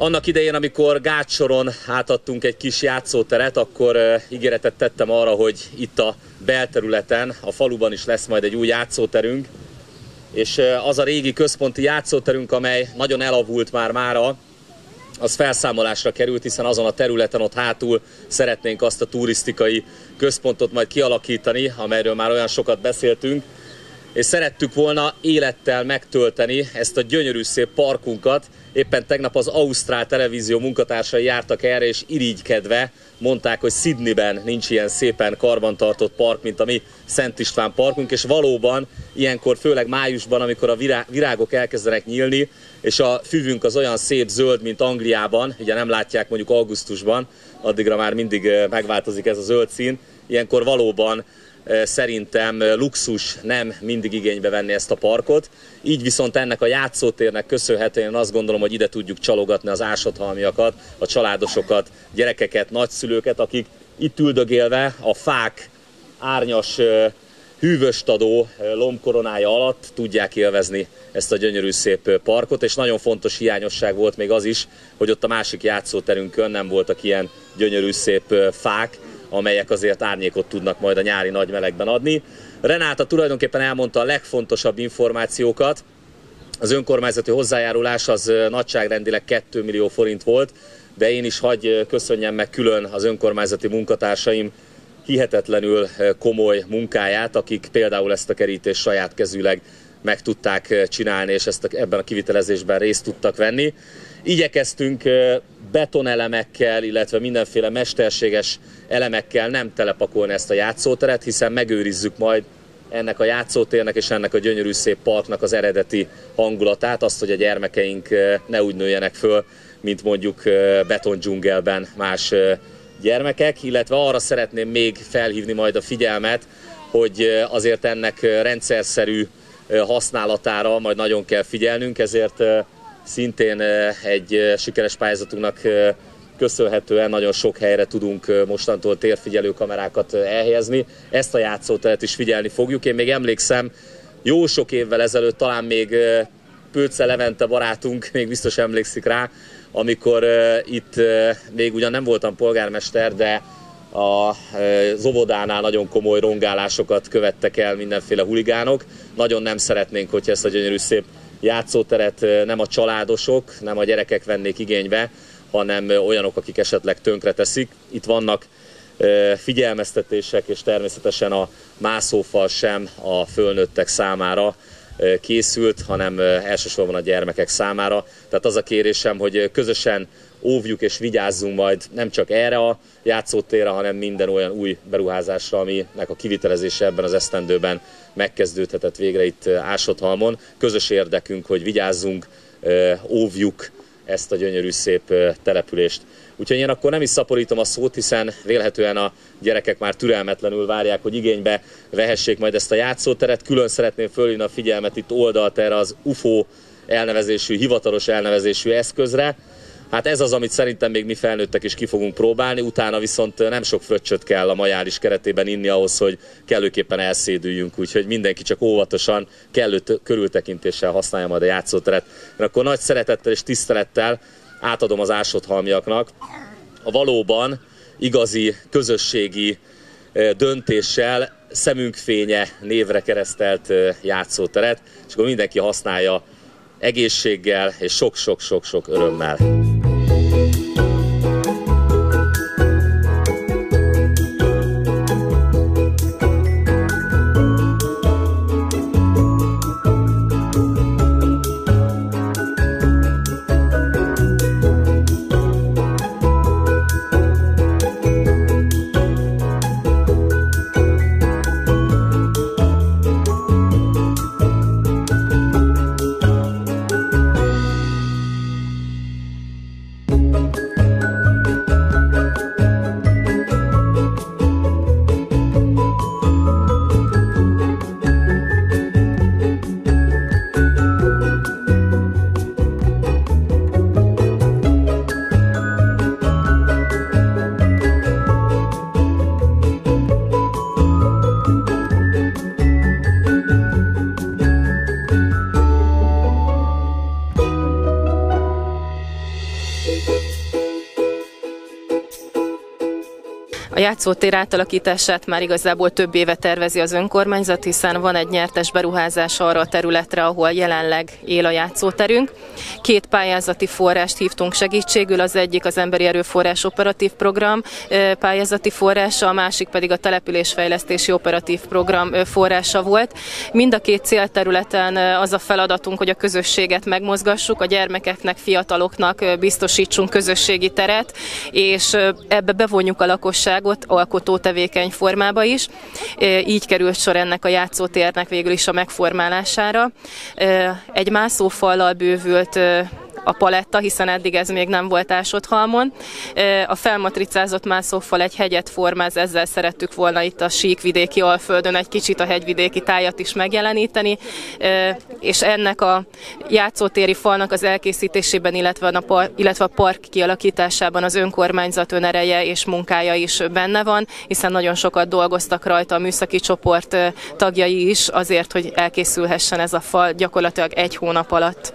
Annak idején, amikor Gácsoron átadtunk egy kis játszóteret, akkor ígéretet tettem arra, hogy itt a belterületen, a faluban is lesz majd egy új játszóterünk, és az a régi központi játszóterünk, amely nagyon elavult már mára, az felszámolásra került, hiszen azon a területen ott hátul szeretnénk azt a turisztikai központot majd kialakítani, amelyről már olyan sokat beszéltünk, és szerettük volna élettel megtölteni ezt a gyönyörű szép parkunkat. Éppen tegnap az ausztrál televízió munkatársai jártak erre, és irigykedve mondták, hogy Sydneyben nincs ilyen szépen karbantartott park, mint a mi Szent István parkunk, és valóban ilyenkor, főleg májusban, amikor a virágok elkezdenek nyílni, és a füvünk az olyan szép zöld, mint Angliában, ugye nem látják mondjuk augusztusban, addigra már mindig megváltozik ez a zöld szín, ilyenkor valóban szerintem luxus nem mindig igénybe venni ezt a parkot. Így viszont ennek a játszótérnek köszönhetően azt gondolom, hogy ide tudjuk csalogatni az ásathalmiakat, a családosokat, gyerekeket, nagyszülőket, akik itt üldögélve a fák árnyas, hűvöstadó lombkoronája alatt tudják élvezni ezt a gyönyörű szép parkot, és nagyon fontos hiányosság volt még az is, hogy ott a másik játszóterünkön nem voltak ilyen gyönyörű szép fák, amelyek azért árnyékot tudnak majd a nyári nagy melegben adni. Renáta tulajdonképpen elmondta a legfontosabb információkat. Az önkormányzati hozzájárulás az nagyságrendileg 2 millió forint volt, de én is hagy köszönjem meg külön az önkormányzati munkatársaim hihetetlenül komoly munkáját, akik például ezt a kerítést saját kezűleg meg tudták csinálni, és ebben a kivitelezésben részt tudtak venni. Igyekeztünk betonelemekkel, illetve mindenféle mesterséges elemekkel nem telepakolni ezt a játszóteret, hiszen megőrizzük majd ennek a játszótérnek és ennek a gyönyörű szép parknak az eredeti hangulatát, azt, hogy a gyermekeink ne úgy nőjenek föl, mint mondjuk betondzsungelben más gyermekek, illetve arra szeretném még felhívni majd a figyelmet, hogy azért ennek rendszerszerű használatára majd nagyon kell figyelnünk, ezért szintén egy sikeres pályázatunknak köszönhetően nagyon sok helyre tudunk mostantól térfigyelő kamerákat elhelyezni. Ezt a játszóteret is figyelni fogjuk. Én még emlékszem, jó sok évvel ezelőtt, talán még Pőce Levente barátunk még biztos emlékszik rá, amikor itt még ugyan nem voltam polgármester, de az óvodánál nagyon komoly rongálásokat követtek el mindenféle huligánok. Nagyon nem szeretnénk, hogyha ezt a gyönyörű szép játszóteret nem a családosok, nem a gyerekek vennék igénybe, hanem olyanok, akik esetleg tönkreteszik. Itt vannak figyelmeztetések, és természetesen a mászófal sem a fölnőttek számára készült, hanem elsősorban a gyermekek számára. Tehát az a kérésem, hogy közösen óvjuk és vigyázzunk majd nem csak erre a játszótérre, hanem minden olyan új beruházásra, aminek a kivitelezése ebben az esztendőben megkezdődhetett végre itt Ásothalmon. Közös érdekünk, hogy vigyázzunk, óvjuk ezt a gyönyörű szép települést. Úgyhogy én akkor nem is szaporítom a szót, hiszen vélhetően a gyerekek már türelmetlenül várják, hogy igénybe vehessék majd ezt a játszóteret. Külön szeretném fölhívni a figyelmet itt oldalt erre az UFO elnevezésű, hivatalos elnevezésű eszközre. Hát ez az, amit szerintem még mi felnőttek is ki fogunk próbálni, utána viszont nem sok fröccsöt kell a majáris keretében inni ahhoz, hogy kellőképpen elszédüljünk, úgyhogy mindenki csak óvatosan, kellő körültekintéssel használja majd a játszóteret. Én akkor nagy szeretettel és tisztelettel átadom az ásothalmiaknak a valóban igazi közösségi döntéssel Szemünk fénye névre keresztelt játszóteret, és akkor mindenki használja egészséggel és sok-sok-sok-sok örömmel. játszótér átalakítását már igazából több éve tervezi az önkormányzat, hiszen van egy nyertes beruházás arra a területre, ahol jelenleg él a játszóterünk. 2 pályázati forrást hívtunk segítségül, az egyik az Emberi Erőforrás Operatív Program pályázati forrása, a másik pedig a Településfejlesztési Operatív Program forrása volt. Mind a 2 célterületen az a feladatunk, hogy a közösséget megmozgassuk, a gyermekeknek, fiataloknak biztosítsunk közösségi teret, és ebbe bevonjuk a lakosságot alkotó tevékeny formába is. Így került sor ennek a játszótérnek végül is a megformálására. Egy mászófallal bővült a paletta, hiszen eddig ez még nem volt Ásodhalmon. A felmatricázott mászófal egy hegyet formáz, ezzel szerettük volna itt a síkvidéki Alföldön egy kicsit a hegyvidéki tájat is megjeleníteni, és ennek a játszótéri falnak az elkészítésében, illetve a park kialakításában az önkormányzat önereje és munkája is benne van, hiszen nagyon sokat dolgoztak rajta a műszaki csoport tagjai is azért, hogy elkészülhessen ez a fal gyakorlatilag 1 hónap alatt.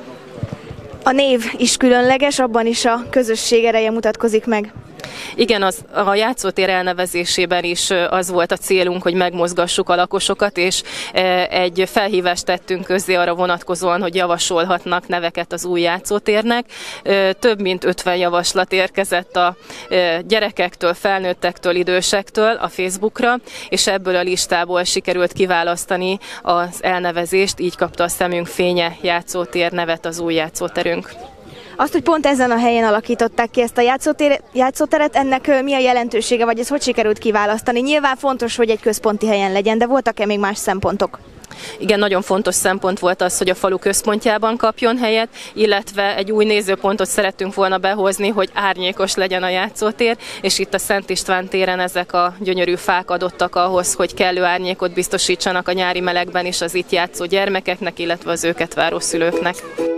A név is különleges, abban is a közösség ereje mutatkozik meg. Igen, a játszótér elnevezésében is az volt a célunk, hogy megmozgassuk a lakosokat, és egy felhívást tettünk közzé arra vonatkozóan, hogy javasolhatnak neveket az új játszótérnek. Több mint 50 javaslat érkezett a gyerekektől, felnőttektől, idősektől a Facebookra, és ebből a listából sikerült kiválasztani az elnevezést, így kapta a szemünk fénye játszótér nevet az új játszóterünk. Azt, hogy pont ezen a helyen alakították ki ezt a játszóteret, ennek mi a jelentősége, vagy ez hogy sikerült kiválasztani? Nyilván fontos, hogy egy központi helyen legyen, de voltak-e még más szempontok? Igen, nagyon fontos szempont volt az, hogy a falu központjában kapjon helyet, illetve egy új nézőpontot szerettünk volna behozni, hogy árnyékos legyen a játszótér, és itt a Szent István téren ezek a gyönyörű fák adottak ahhoz, hogy kellő árnyékot biztosítsanak a nyári melegben is az itt játszó gyermekeknek, illetve az őket váró szülőknek.